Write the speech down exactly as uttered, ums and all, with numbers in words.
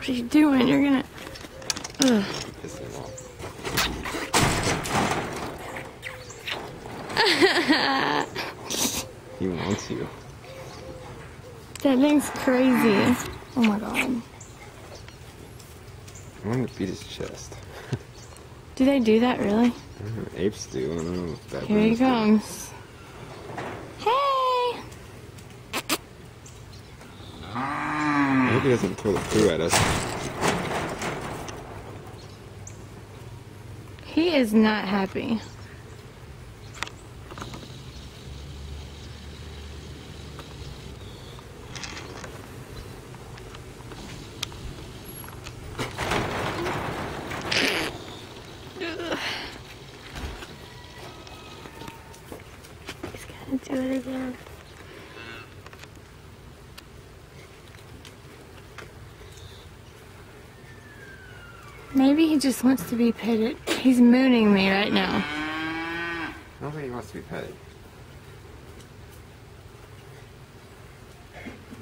What are you doing? You're gonna... Ugh. Piss him off. He wants you. That thing's crazy. Oh my god. I want to beat his chest. Do they do that really? Mm, apes do. I don't know if that Here he do. comes. Hey! I hope he doesn't throw the poo at us. He is not happy. He's gonna do it again. Maybe he just wants to be petted. He's mooning me right now. I don't think he wants to be petted.